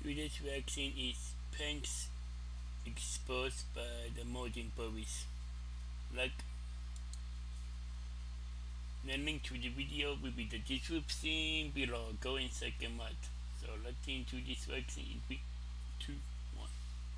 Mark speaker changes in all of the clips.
Speaker 1: Today's vaccine is pens exposed by the modern police. Like the link to the video will be the description below. Go in second month. So let's into this vaccine in 3, 2, 1.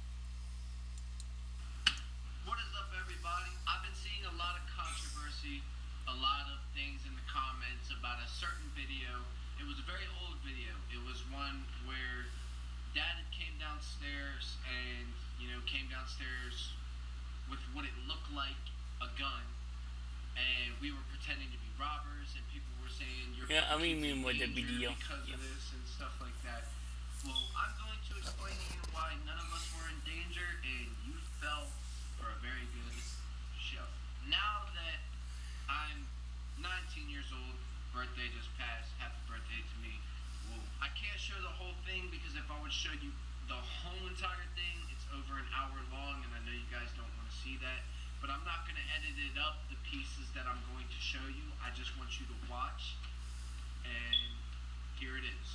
Speaker 2: What is up, everybody? I've been seeing a lot of controversy, a lot of things in the comments about a certain video. It was a very old video. It was one where Dad came downstairs and, came downstairs with what it looked like a gun. And we were pretending to be robbers, and people were saying you're
Speaker 1: Yeah, I remember the
Speaker 2: danger
Speaker 1: video.
Speaker 2: because of this and stuff like that. Well, I'm going to explain to you why none of us were in danger, and you fell for a very good show. Now that I'm 19 years old, birthday just passed, happy birthday to me. Well, I can't show the whole thing because if I would show you the whole entire thing, it's over an hour long, and I know you guys don't want to see that. But I'm not going to edit it up, the pieces that I'm going to show you. I just want you to watch, and here it is.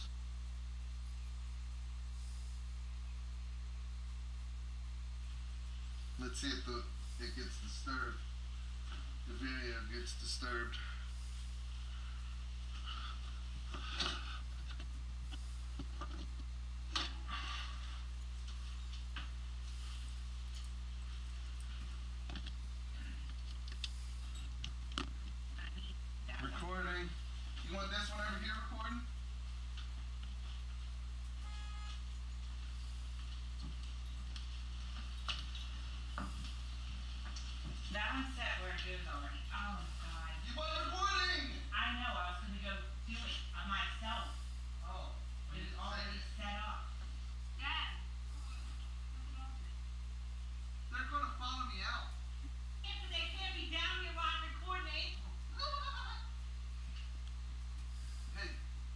Speaker 3: Let's see if it gets disturbed. The video gets disturbed. Recording. You want this one over here recording?
Speaker 4: That one's set where it goes already. Oh God.
Speaker 3: You want recording?
Speaker 4: I know, I was gonna go do it on myself.
Speaker 3: Oh.
Speaker 4: It was already set up. Dad.
Speaker 3: They're gonna follow me out.
Speaker 4: Yeah, but they can't be down here while I'm recording.
Speaker 3: Hey.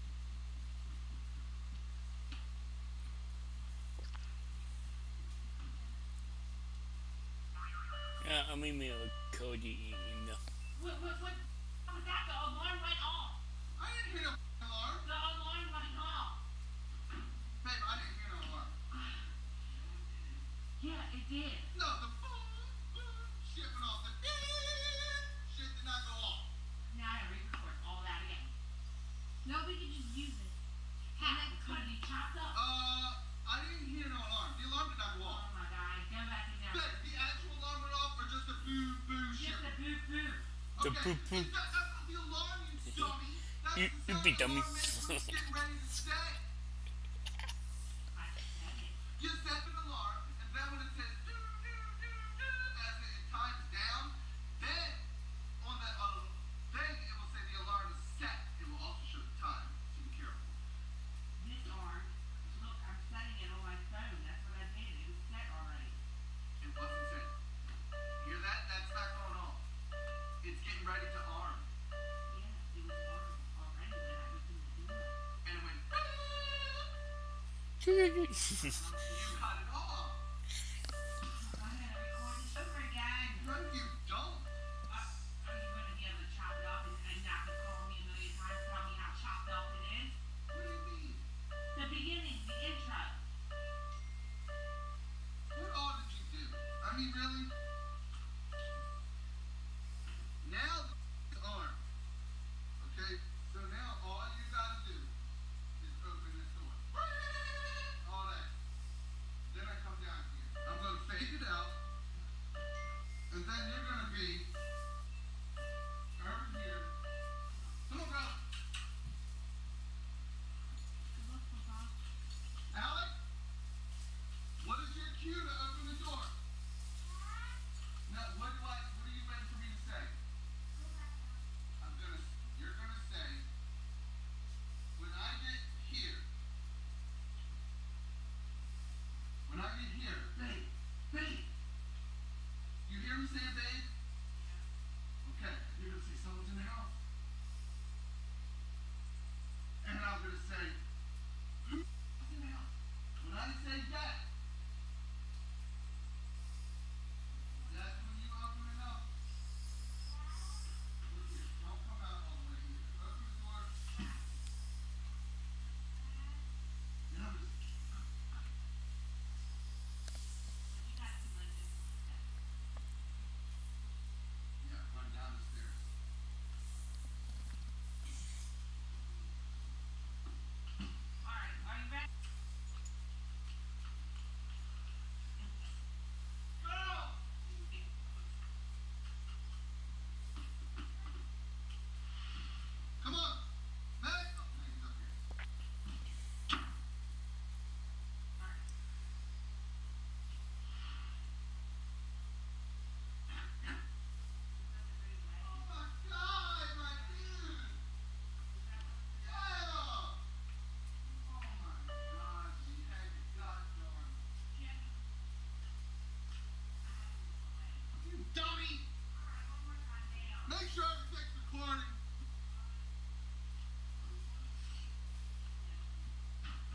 Speaker 1: Yeah, I remember Cody in the.
Speaker 4: What was that? The alarm went off.
Speaker 3: I didn't hear no alarm.
Speaker 4: The alarm went off.
Speaker 3: Babe, I didn't hear no alarm.
Speaker 4: Yeah, it did.
Speaker 3: No, the shit went off. The shit did not go off.
Speaker 4: Now I re-record all that again. No, we can just use it. And then could be chopped up.
Speaker 3: I didn't hear no alarm. The alarm did not go
Speaker 4: Oh
Speaker 3: off.
Speaker 4: my God, go back in there.
Speaker 3: Babe, the actual alarm went off or just the boo shit?
Speaker 4: Just a boo.
Speaker 1: The
Speaker 3: Okay,
Speaker 1: boo.
Speaker 3: that's not the alarm, you dummy. That's
Speaker 1: You
Speaker 3: the sound
Speaker 1: be
Speaker 3: the
Speaker 1: dummy.
Speaker 3: alarm makes when it's getting ready to set.
Speaker 4: I said it.
Speaker 3: You set an alarm, and then when it says as it times down, then on that thing it will say the alarm is set. It will also show the time, so be careful.
Speaker 4: This arm, look, I'm setting it on my phone. That's what I did. It was set already.
Speaker 3: It wasn't set. Hear that? That's not going on. It's getting ready to arm.
Speaker 4: Yeah, it was on already when I was in the door.
Speaker 3: And it went
Speaker 1: Yeah,
Speaker 3: you cut it off.
Speaker 4: I'm gonna record this over again.
Speaker 3: No, you don't.
Speaker 4: Are you gonna be able to chop it up and not be calling me a million times telling me how chopped up it is?
Speaker 3: What do you mean?
Speaker 4: The beginning, the intro.
Speaker 3: What all did you do? I mean, really? Now the arm. Okay? So now all you gotta do is open this door. All that.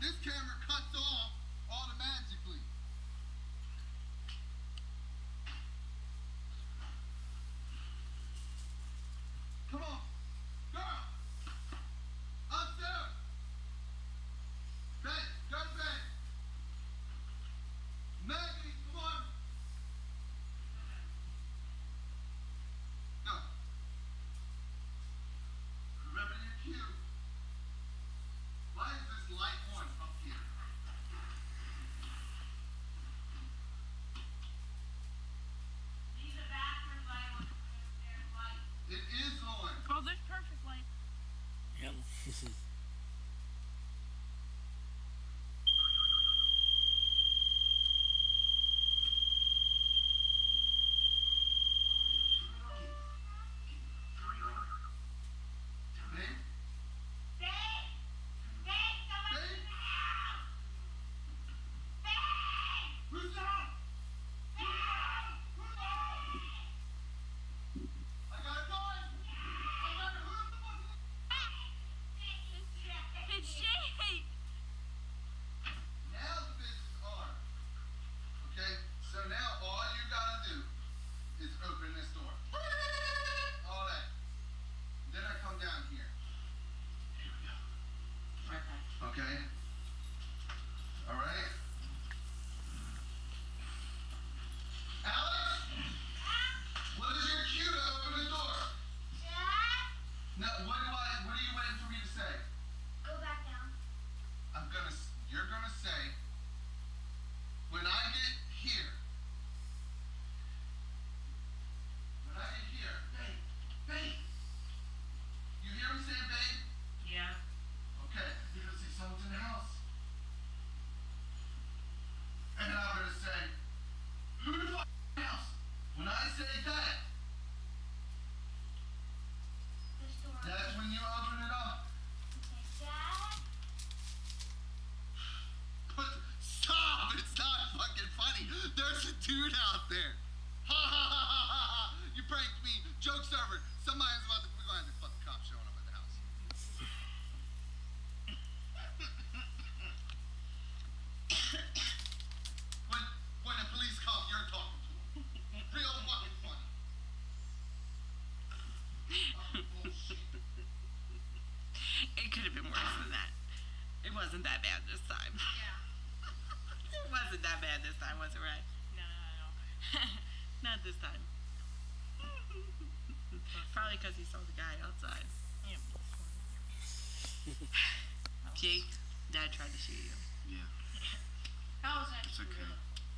Speaker 3: this camera cuts off automatically. Come on, girl. Upstairs. Bed, go to bed. Maggie, come on. No. Remember your cue. Why is this light on up here?
Speaker 4: Leave the bathroom light on the upstairs light.
Speaker 3: It is on.
Speaker 4: Oh, there's perfect light.
Speaker 1: Yep.
Speaker 3: Babe?
Speaker 4: Babe! Babe, someone's
Speaker 3: Babe?
Speaker 4: in the house! Babe!
Speaker 3: Who's that?
Speaker 4: Babe!
Speaker 3: I got a gun. I got a who's the one?
Speaker 4: It's Jake!
Speaker 3: Now the bitch is armed. Okay? So now all you gotta do is open this door. All that. Then I come down here. Here we go. Okay? Alright? Alex? What is your cue to open the door?
Speaker 4: Dad?
Speaker 3: No, what are you waiting for me to say?
Speaker 4: Go back down.
Speaker 3: You're gonna say, when I get here, babe, you hear me say babe?
Speaker 4: Yeah.
Speaker 3: Okay, you're gonna see someone's in the house. And then I'm gonna say, who the fuck in the house? When I say that,
Speaker 4: This door.
Speaker 3: that's when you open it up.
Speaker 4: Dad?
Speaker 3: Stop! It's not fucking funny. There's a dude out there. Ha ha ha ha ha ha! You pranked me. Joke's over. Somebody's about to go on the fucking cops showing up at the house. when the police come, you're talking to them. Real fucking funny. Fucking bullshit.
Speaker 5: It could have been worse than that. It wasn't that bad this time.
Speaker 4: Yeah.
Speaker 5: It wasn't that bad this time, was it, right?
Speaker 4: No.
Speaker 5: Not this time. Probably because he saw the guy outside. Jake, Dad tried to shoot you.
Speaker 3: Yeah,
Speaker 4: How was that?
Speaker 3: it's okay.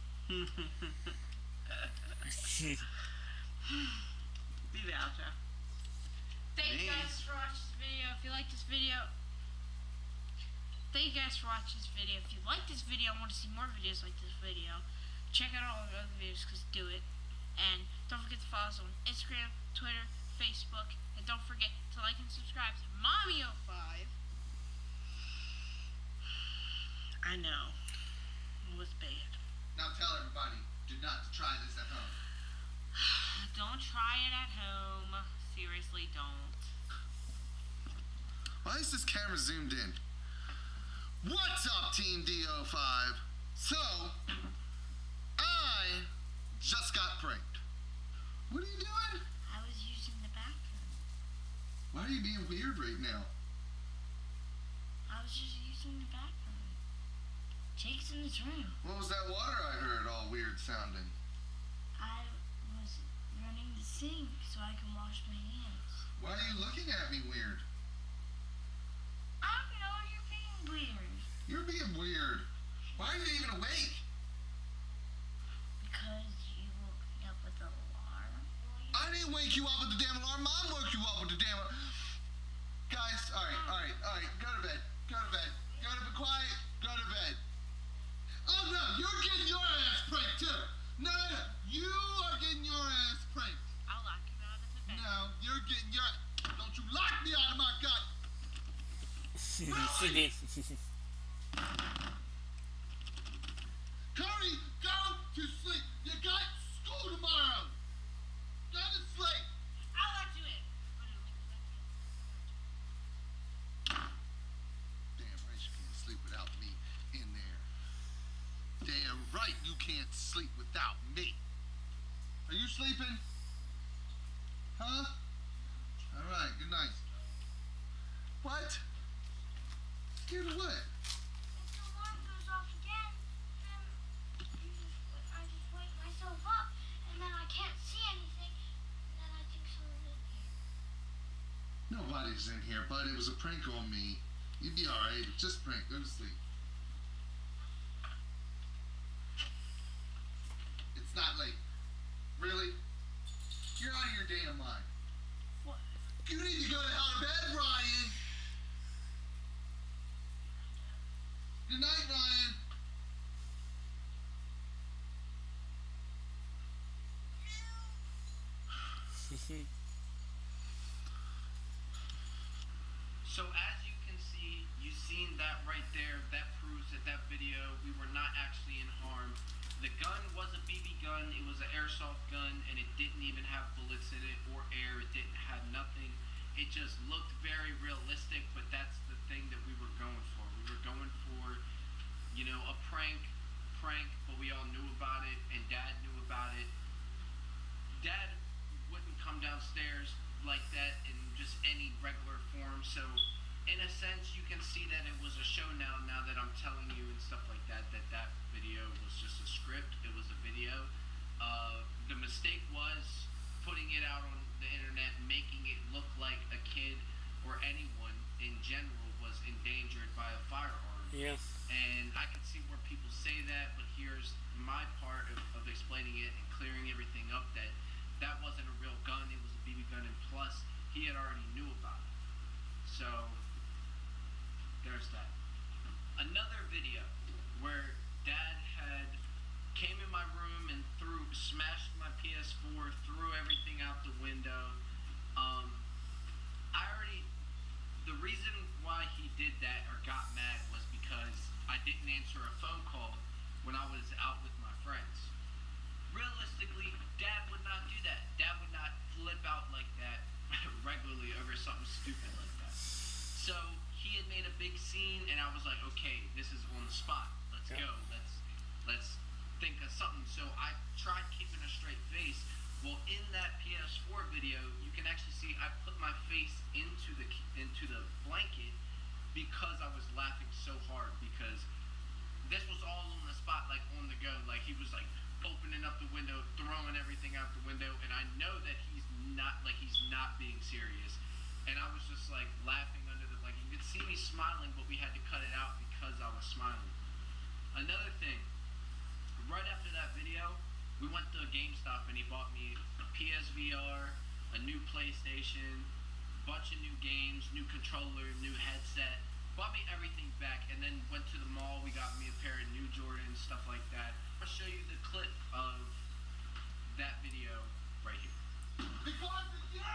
Speaker 5: Be the outro.
Speaker 4: Thank you guys for watching this video. If you like this video, thank you guys for watching this video. If you like this video and want to see more videos like this video, check out all the other videos because do it. And don't forget to follow us on Instagram, Twitter, Facebook, and don't forget to like and subscribe to Mommy05.
Speaker 5: I know. It was bad.
Speaker 3: Now tell everybody, do not to try this at home.
Speaker 4: Don't try it at home. Seriously, don't.
Speaker 3: Why is this camera zoomed in? What's up, Team DO5? So, I just got pranked. What are you doing?
Speaker 4: I was using the bathroom.
Speaker 3: Why are you being weird right now?
Speaker 4: I was just using the bathroom. Jake's in his room.
Speaker 3: What was that water I heard all weird sounding?
Speaker 4: I was running the sink so I can wash my hands.
Speaker 3: Why are you looking at me weird?
Speaker 4: I don't know, you're being weird.
Speaker 3: You're being weird. Why are you even awake?
Speaker 4: Because you woke me up with an alarm.
Speaker 3: I didn't wake you up with the damn alarm. Mom woke you up with the damn alarm. Guys, all right. Go to bed. Go to bed. Go to be quiet. Go to bed. Oh no, you're getting your ass pranked too. No, you are getting your ass pranked.
Speaker 4: I'll lock you out of the bed.
Speaker 3: No, you're getting your. Don't you lock me out of my gut.
Speaker 1: She did.
Speaker 3: Cody, go to sleep. You got school tomorrow. Go to sleep.
Speaker 4: I'll let you in.
Speaker 3: Damn right, you can't sleep without me. can't sleep without me. Are you sleeping? Huh? All right, good night. What? Scared of what?
Speaker 6: If the alarm goes off again, then I just wake myself up, and then I can't see anything, and then I think someone's in here.
Speaker 3: Nobody's in here, bud. It was a prank on me. You'd be all right. Just prank. Go to sleep. It's not late. Really? You're out of your damn mind.
Speaker 4: What?
Speaker 3: You need to go to hell to bed, Ryan. Good night, Ryan.
Speaker 2: So as you can see, you've seen that right there. That proves that that video, we were not actually in harm. The gun was a BB gun. It was an airsoft gun, and it didn't even have bullets in it or air. It didn't have nothing. It just looked very realistic, but that's the thing that we were going for. We were going for, you know, a prank, but we all knew about it, and Dad knew about it. Dad wouldn't come downstairs like that in just any regular form, so in a sense you can see that it was a show now that I'm telling you and stuff like that video was just a script. It was a video. The mistake was putting it out on the internet, making it look like a kid or anyone in general was endangered by a firearm.
Speaker 1: Yeah.
Speaker 2: And I can see where people say that, but here's my part of explaining it and clearing everything up, that that wasn't a real gun. It was a BB gun, and plus he had already knew about it. So there's that. Another video where Dad had came in my room and smashed my PS4, threw everything out the window. The reason why he did that or got mad was because I didn't answer a phone call when I was out with my friends. Realistically, Dad would not do that. Dad would not flip out like that regularly over something stupid like that. So he had made a big scene, and I was like, okay, this is on the spot. Let's go. Let's think of something. So I tried keeping a straight face. Well, in that PS4 video, you can actually see I put my face into the blanket because I was laughing so hard, because this was all on the spot, like on the go. Like he was like opening up the window, throwing everything out the window, and I know that he's not being serious. And I was just like laughing under the blanket. You could see me smiling, but we had to cut it out because I was smiling. Another thing, right after that video, we went to GameStop and he bought me a PSVR, a new PlayStation, a bunch of new games, new controller, new headset. Bought me everything back, and then went to the mall. We got me a pair of new Jordans, stuff like that. I'll show you the clip of that video right here.
Speaker 3: Because of you!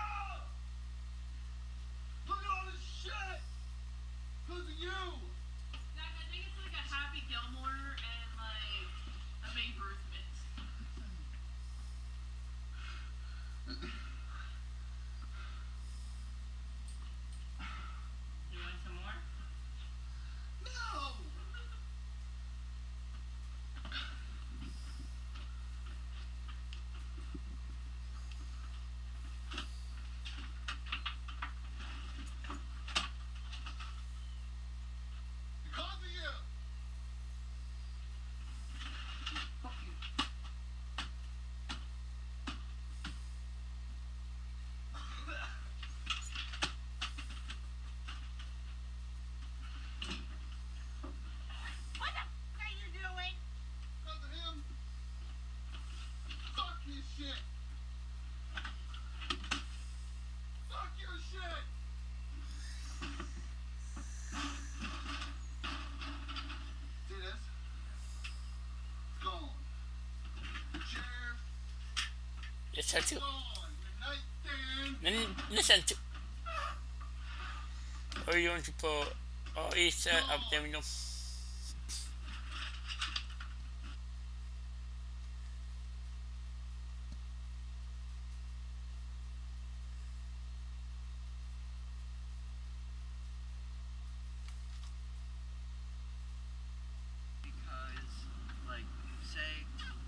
Speaker 3: Look at all this shit! Because of you!
Speaker 5: Zach, I think it's like a Happy Gilmore and like a Babe Ruth mix. You want some more?
Speaker 3: No! Because of you! Fuck you.
Speaker 6: What the f*** are you doing?
Speaker 3: Because of him. Fuck his shit. Fuck your shit. See this? It's gone. The chair,
Speaker 1: Listen to,
Speaker 3: gone. The nightstand,
Speaker 1: listen to. Or you want to put all these abdominal.
Speaker 2: Because, like, say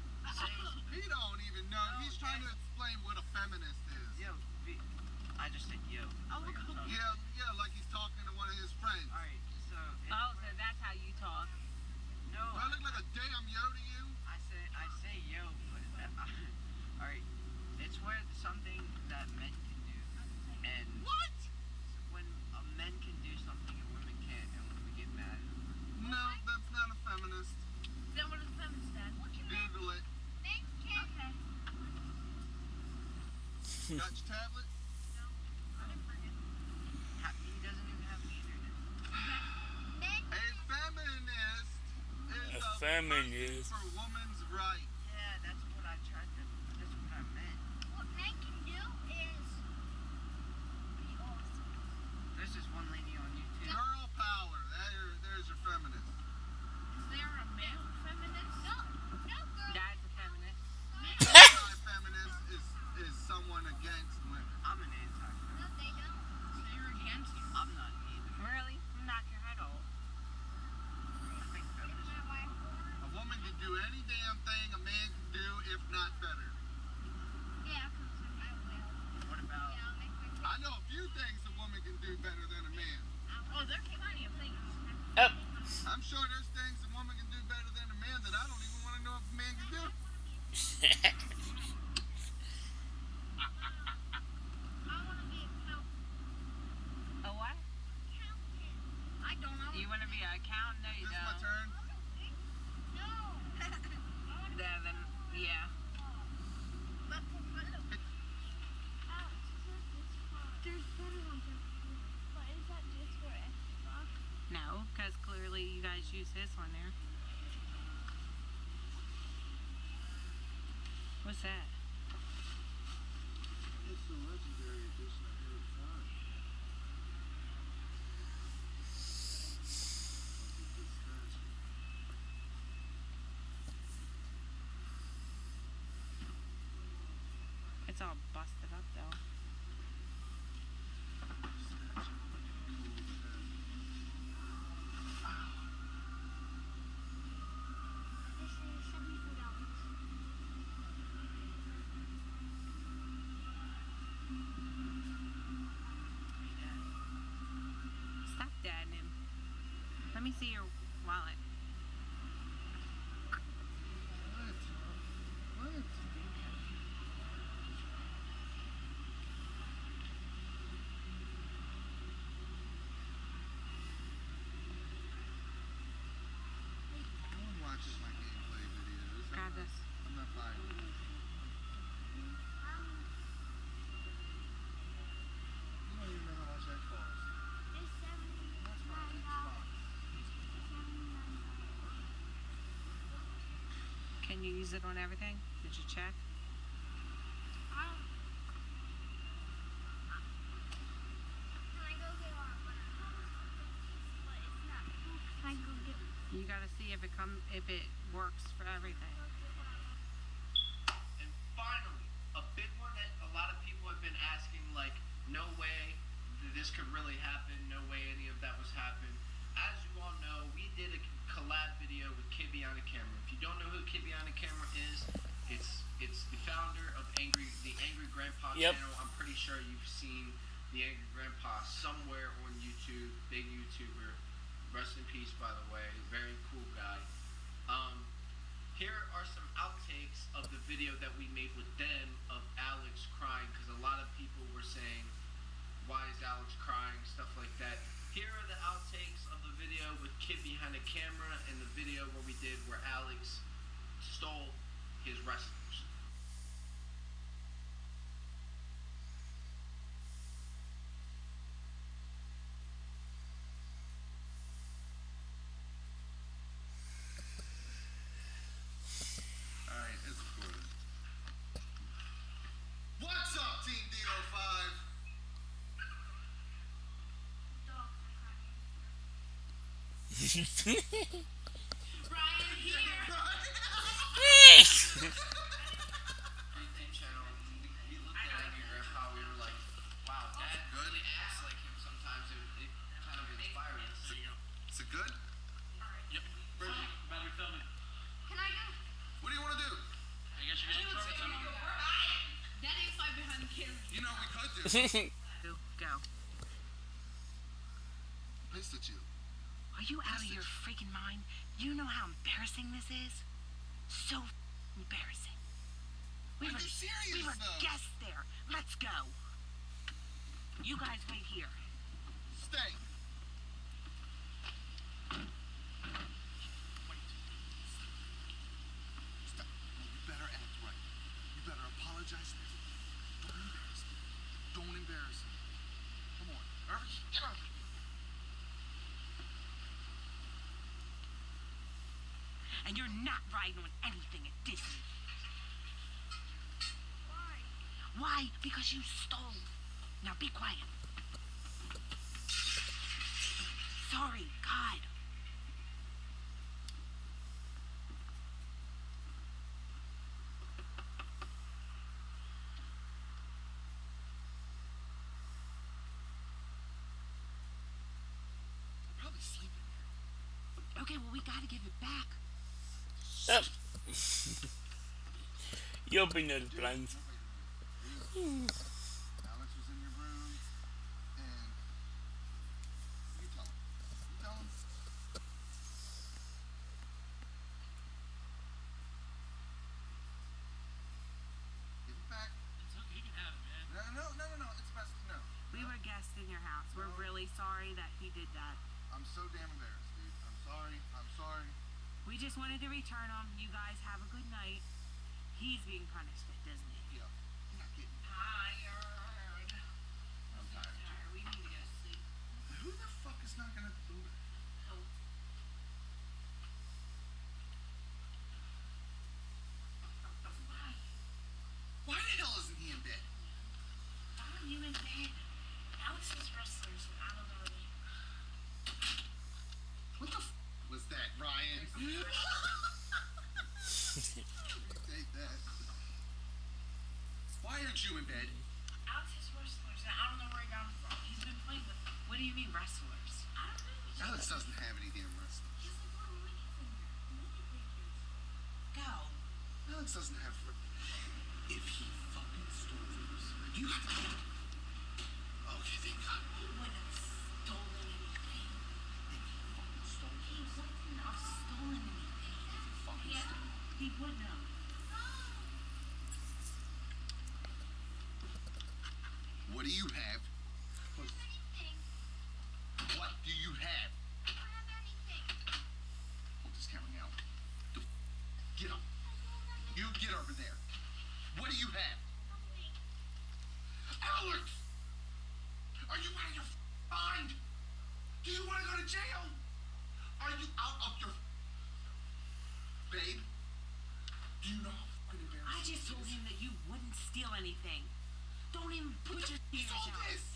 Speaker 3: like he's talking to one of his friends.
Speaker 2: Alright, so.
Speaker 7: Oh, so that's how you talk.
Speaker 3: Do
Speaker 2: No,
Speaker 3: I look like a damn yo to you?
Speaker 2: I say yo, but alright, it's where something that men can do, and
Speaker 3: What?
Speaker 2: when men can do something and women can't, and when we get mad.
Speaker 3: No, that's not a feminist.
Speaker 4: Is that what a feminist said?
Speaker 3: Google it.
Speaker 4: Okay.
Speaker 3: Got your tablet?
Speaker 2: He doesn't even have the internet.
Speaker 3: A feminist is
Speaker 1: A
Speaker 3: a
Speaker 1: feminist.
Speaker 3: person for women's rights.
Speaker 2: Yeah, that's what I tried to. That's what I meant.
Speaker 6: What men can do is be awesome.
Speaker 2: There's this one lady on YouTube.
Speaker 3: Girl power. There's your feminist.
Speaker 4: Is there a male feminist?
Speaker 6: No, girl.
Speaker 7: That's a feminist.
Speaker 3: Anti-feminist is someone against women.
Speaker 2: I'm an anti.
Speaker 6: No, they don't.
Speaker 4: So you're against it?
Speaker 2: I'm not either.
Speaker 7: Really? Knock your head off.
Speaker 2: I think feminism.
Speaker 3: A woman can do any damn thing a man can do, if not better.
Speaker 6: Yeah, I will.
Speaker 2: What about?
Speaker 6: Yeah, I'll make my
Speaker 3: I know a few things a woman can do better than a man.
Speaker 4: Oh, there's plenty of things.
Speaker 1: Oh,
Speaker 3: I'm sure there's things a woman can do better than a man that I don't even want to know if a man can do.
Speaker 6: I want to be a accountant.
Speaker 7: A what?
Speaker 6: I don't know.
Speaker 7: You want to be an accountant? No, you
Speaker 3: This is my
Speaker 7: don't.
Speaker 3: turn.
Speaker 6: No.
Speaker 7: Yeah, then, yeah.
Speaker 6: But Alex, there's better ones. But is that just for Xbox?
Speaker 7: No, because clearly you guys use this one there. What's that?
Speaker 3: It's the legendary edition of Hero 5.
Speaker 7: It's all busted up though.
Speaker 6: This is $74.
Speaker 7: Stop dadding him. Let me see your wallet.
Speaker 3: What? No one watches my gameplay videos.
Speaker 7: Grab this.
Speaker 3: I'm not buying them. You don't even know how much that costs.
Speaker 6: It's
Speaker 3: That's fine. It's fine.
Speaker 7: Can you use it on everything? Did you check? You gotta see if it works for everything.
Speaker 2: And finally, a big one that a lot of people have been asking, like, no way this could really happen, no way any of that was happening. As you all know, we did a collab video with Kid Behind the Camera. If you don't know who Kid Behind the Camera is, it's the founder of the Angry Grandpa
Speaker 1: Yep.
Speaker 2: channel. I'm pretty sure you've seen the Angry Grandpa somewhere on YouTube. Big YouTuber. Rest in peace, by the way. Very cool guy. Here are some outtakes of the video that we made with them of Alex crying, because a lot of people were saying, why is Alex crying, stuff like that. Here are the outtakes of the video with Kid Behind the Camera and the video where we did where Alex stole his wrestlers.
Speaker 3: Alright, it's recorded. What's up, Team Dino 5?
Speaker 5: Brian here.
Speaker 2: YouTube channel, we looked at Angry Grandpa, we were like, wow, Dad really acts like him sometimes. It kind of inspired us.
Speaker 3: Is it good?
Speaker 5: Better film it.
Speaker 6: Can I go?
Speaker 3: What do you want to do?
Speaker 5: I guess you're gonna throw it to me. That ain't fly behind the camera.
Speaker 3: You know we could do.
Speaker 7: Go. Are you out of your freaking mind? You know how embarrassing this is? So embarrassing. We
Speaker 3: Are
Speaker 7: were,
Speaker 3: you serious,
Speaker 7: we were
Speaker 3: though?
Speaker 7: guests there. Let's go. You guys wait here.
Speaker 3: Stay. Stop. You better act right. You better apologize to me. Don't embarrass me. Don't embarrass me. Come on. Irvin, get up.
Speaker 7: And you're not riding on anything at Disney.
Speaker 6: Why?
Speaker 7: Why? Because you stole. Now be quiet. Sorry, God.
Speaker 3: I'm probably sleeping here.
Speaker 7: Okay, well, we gotta give it back.
Speaker 1: Up. You open those blinds.
Speaker 3: Alex was in your room, and you tell him. You tell him. Give it back.
Speaker 2: It's okay, you can have it, man.
Speaker 3: No. It's best to know.
Speaker 7: We were guests in your house. We're really sorry that he did that.
Speaker 3: I'm so damn embarrassed, dude. I'm sorry.
Speaker 7: We just wanted to return him. You guys have a good night. He's being punished at Disney.
Speaker 3: Yeah. I'm not getting
Speaker 2: Tired.
Speaker 3: I'm tired.
Speaker 2: Tired. We need to go to sleep.
Speaker 3: Who the fuck is not gonna do it?
Speaker 2: Oh.
Speaker 3: Why the hell isn't he in bed?
Speaker 6: Why are you in bed? Alex's wrestlers, I don't know.
Speaker 3: What the was that, Ryan? Take that. Why aren't you in bed?
Speaker 6: Alex's wrestlers, and I don't know where he got them from. He's been playing with them.
Speaker 7: What do you mean, wrestlers?
Speaker 6: I don't know.
Speaker 3: Alex doesn't have any damn wrestlers.
Speaker 6: He's like little minifigures.
Speaker 7: Go.
Speaker 3: Alex doesn't have. If he fucking stole those, you got to. Okay, thank God.
Speaker 6: He wouldn't have stolen anything.
Speaker 3: If he fucking stole
Speaker 6: He
Speaker 3: those,
Speaker 6: wouldn't have stolen anything.
Speaker 3: fucking
Speaker 6: Yeah.
Speaker 3: stole.
Speaker 7: He wouldn't have.
Speaker 3: What do you have?
Speaker 6: Anything.
Speaker 3: What do you have?
Speaker 6: I don't have anything.
Speaker 3: Hold this camera now. Get up. You get over there. What do you have?
Speaker 6: Nothing.
Speaker 3: Alex! Are you out of your mind? Do you want to go to jail? Are you out of your... Babe? Do you know how fucking embarrassing
Speaker 7: I just told
Speaker 3: it is?
Speaker 7: him that you wouldn't steal anything. Don't even put your
Speaker 3: You
Speaker 7: ears
Speaker 3: saw
Speaker 7: out.
Speaker 3: this!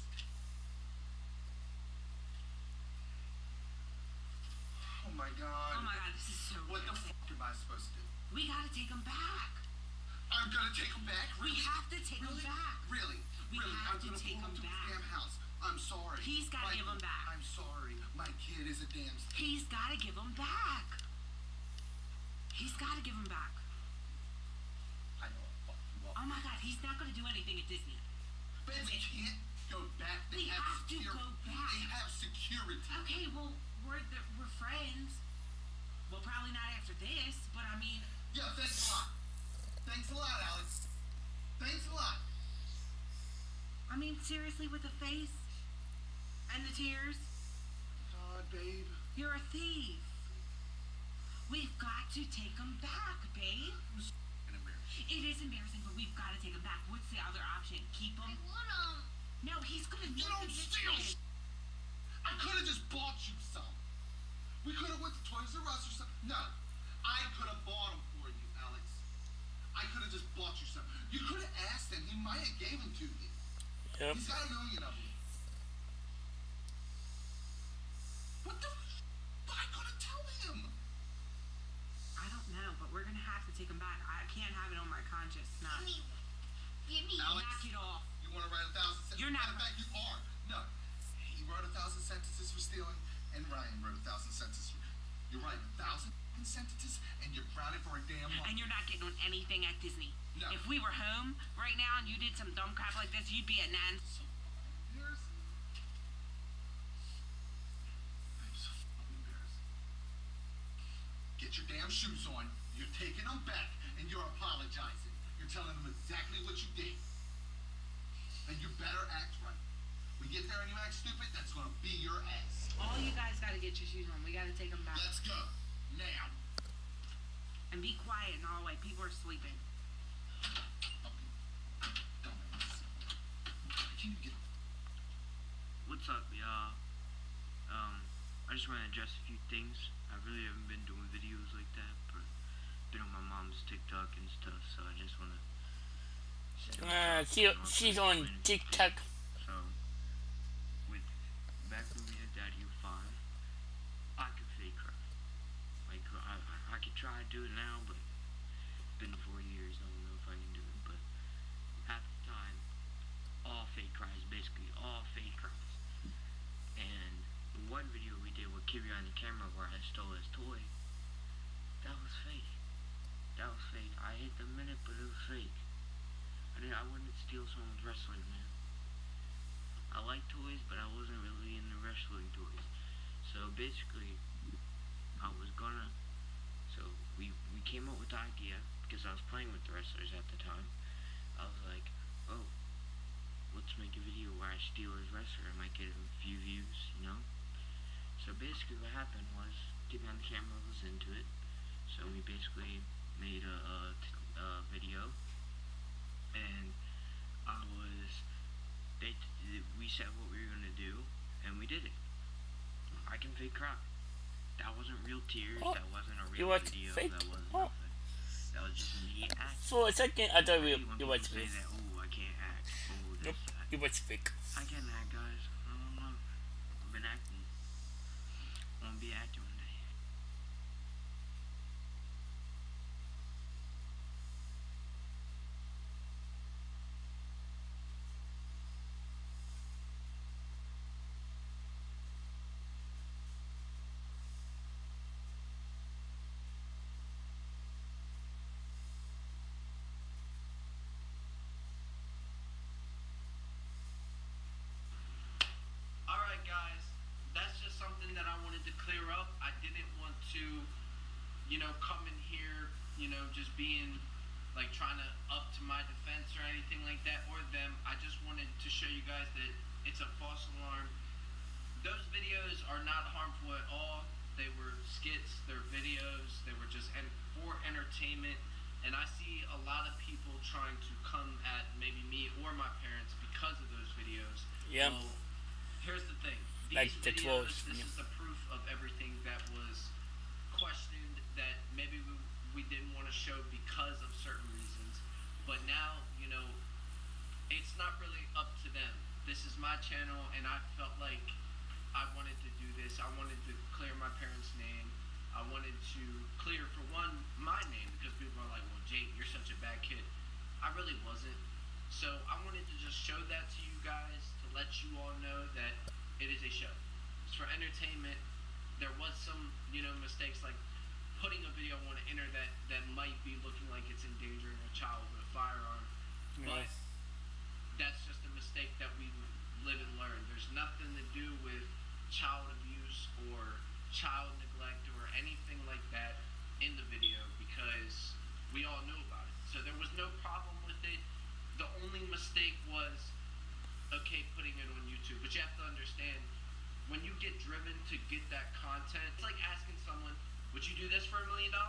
Speaker 3: Oh my god.
Speaker 7: Oh my God, this is so
Speaker 3: What the
Speaker 7: embarrassing.
Speaker 3: fuck am I supposed to do?
Speaker 7: We gotta take him back.
Speaker 3: I'm gonna take him back?
Speaker 7: We
Speaker 3: Really?
Speaker 7: have to take him
Speaker 3: Really?
Speaker 7: back.
Speaker 3: Really?
Speaker 7: We
Speaker 3: Really?
Speaker 7: have
Speaker 3: I'm
Speaker 7: to
Speaker 3: gonna
Speaker 7: take
Speaker 3: pull
Speaker 7: him
Speaker 3: to his
Speaker 7: back.
Speaker 3: damn house. I'm sorry.
Speaker 7: He's gotta give him back.
Speaker 3: I'm sorry. My kid is a damn...
Speaker 7: He's gotta give him back. He's gotta give him back.
Speaker 3: I know I fucked you up.
Speaker 7: Oh my God, he's not gonna do anything at Disney.
Speaker 3: But we can't go back.
Speaker 7: We have to go back.
Speaker 3: They have security.
Speaker 7: Okay, well, we're friends. Well, probably not after this, but I mean,
Speaker 3: Yeah, thanks a lot. Thanks a lot, Alex. Thanks a lot.
Speaker 7: seriously with the face and the tears.
Speaker 3: God, babe.
Speaker 7: You're a thief. We've got to take him back, babe.
Speaker 3: And embarrassing.
Speaker 7: It is embarrassing, but we've got to take him back. What's the other option? Keep
Speaker 6: I
Speaker 7: him?
Speaker 6: want him.
Speaker 7: No, he's gonna
Speaker 3: You
Speaker 7: do
Speaker 3: don't
Speaker 7: this
Speaker 3: steal
Speaker 7: kid.
Speaker 3: I could have just bought you some. We could have went to Toys R Us or something. No, I could have bought them for you, Alex. I could have just bought you some. You could have asked him. He might have gave them to you.
Speaker 1: Yep.
Speaker 3: He's got 1 million of them. What the? I could have told him.
Speaker 7: I don't know, but we're gonna have to take him back. I can't have it on my conscience. Not.
Speaker 6: Give me
Speaker 3: Alex.
Speaker 7: Knock it off.
Speaker 3: You want to write 1,000 sentences?
Speaker 7: You're not-
Speaker 3: Matter of fact, you are. No. He wrote 1,000 sentences for stealing, and Ryan wrote 1,000 sentences for... You're writing 1,000 sentences, and you're grounded for a damn month.
Speaker 7: And you're not getting on anything at Disney.
Speaker 3: No.
Speaker 7: If we were home right now and you did some dumb crap like this, you'd be at Nan's.
Speaker 3: So embarrassing. I'm so fucking embarrassed. get your damn shoes on, you're taking them back, and you're apologizing. You're telling them exactly what you did. And you better act right. We get there and you act stupid, that's gonna be your ass.
Speaker 7: All you guys gotta get your shoes on. We gotta take them back.
Speaker 3: Let's go. Now.
Speaker 7: And be quiet and all the way. People are sleeping.
Speaker 3: Dumbass. Can you get...
Speaker 8: What's up, y'all? I just want to address a few things. I really haven't been doing videos like that, but been on my mom's TikTok and stuff, so I just want to
Speaker 1: she's on TikTok.
Speaker 8: So, with back when we had Daddy of 5, I could fake cry. Like, I could try to do it now, but it's been 4 years, I don't know if I can do it, but at the time, all fake cries, basically, all fake cries. And the one video we did with Kid behind the camera where I stole his toy, that was fake. That was fake. I hit the minute, but it was fake. I wouldn't steal someone's wrestling, man. I like toys, but I wasn't really into wrestling toys. So basically, we came up with the idea, because I was playing with the wrestlers at the time. I was like, oh, let's make a video where I steal his wrestler. I might get a few views, you know? So basically what happened was, Kid Behind the Camera was into it. So we basically made a video, and we said what we were going to do, and we did it. I can fake cry. That wasn't real tears, that wasn't a real video,
Speaker 1: fake?
Speaker 8: that wasn't nothing. That was just me acting.
Speaker 1: For a second, I thought it was
Speaker 8: say
Speaker 1: fake.
Speaker 8: that, oh, I can't act, oh, this,
Speaker 1: Nope,
Speaker 8: that.
Speaker 1: it was fake.
Speaker 8: I can act, guys. I don't know. I've been acting. I won't be acting one day.
Speaker 2: Alright guys, that's just something that I wanted to clear up. I didn't want to, come in here, just being, like, trying to up to my defense or anything like that, or them. I just wanted to show you guys that it's a false alarm. Those videos are not harmful at all. They were skits, they're videos, they were just for entertainment. And I see a lot of people trying to come at maybe me or my parents because of those videos.
Speaker 1: Yeah.
Speaker 2: Well, here's the thing. These
Speaker 1: Like the
Speaker 2: videos,
Speaker 1: trolls,
Speaker 2: this
Speaker 1: yeah.
Speaker 2: is the proof of everything that was questioned, that maybe we didn't want to show because of certain reasons. But now, it's not really up to them. This is my channel, and I felt like I wanted to do this. I wanted to clear my parents' name. I wanted to clear, for one, my name, because people are like, well, Jake, you're such a bad kid. I really wasn't. So I wanted to just show that to you guys, to let you all know that it is a show. It's for entertainment. There was some, mistakes, like putting a video on the internet that might be looking like it's endangering a child with a firearm. But
Speaker 1: Yes.
Speaker 2: that's just a mistake that we live and learn. There's nothing to do with child abuse or child neglect or anything like that in the video, because we all knew about it. So there was no problem with it. The only mistake was, okay, putting it on YouTube. But you have to understand, when you get driven to get that content, it's like asking someone, would you do this for $1 million?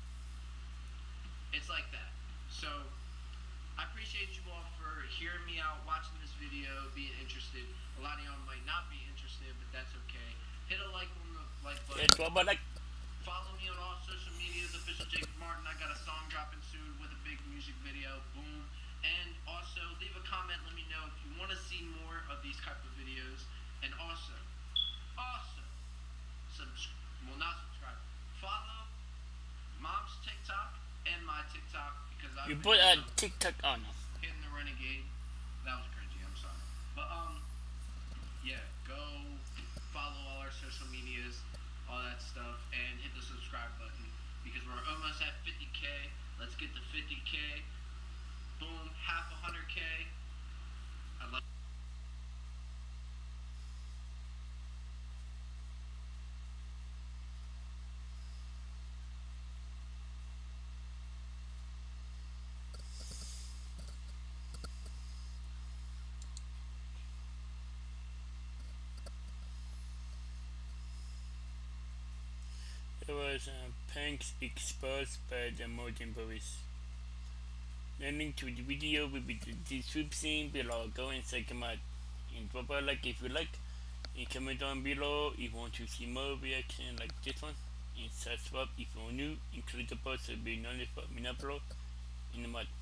Speaker 2: It's like that. So I appreciate you all for hearing me out, watching this video, being interested. A lot of y'all might not be interested, but that's okay. Hit a like on the like button.
Speaker 1: It's what, but like,
Speaker 2: Follow me on all social medias, official Jacob Martin. I got a song dropping soon with a big music video. Boom. And also, leave a comment. Let me know if you want to see more of these type of videos. And also, not subscribe. Follow Mom's TikTok and my TikTok, because
Speaker 1: you
Speaker 2: I've
Speaker 1: put
Speaker 2: been
Speaker 1: a TikTok on.
Speaker 2: hitting the renegade. That was cringy. I'm sorry. But yeah, go follow all our social medias, all that stuff, and hit the subscribe button, because we're almost at 50K. Let's get to 50K. Boom, half 100K. I love.
Speaker 1: There was Punks exposed by the modern police. The link to the video will be the description below. Go and check them out. And drop a like if you like. And comment down below if you want to see more reaction like this one. And subscribe if you're new. And click the bell to be notified when I upload in the mod.